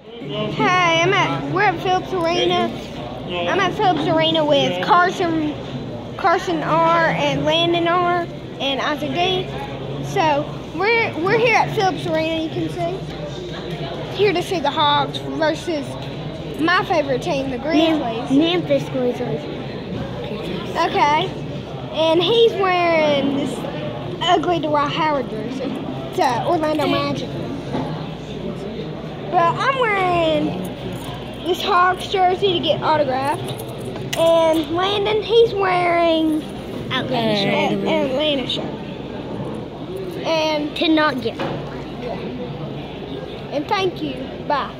Hey, we're at Phillips Arena. I'm at Phillips Arena with Carson R and Landon R and Isaac D. So we're here at Phillips Arena. You can see here to see the Hogs versus my favorite team, the Grizzlies. Memphis Grizzlies. Okay, and he's wearing this ugly Dwight Howard jersey. It's Orlando Magic. But I'm wearing this Hogs jersey to get autographed. And Landon, he's wearing an Atlanta shirt. And To not get. and thank you. Bye.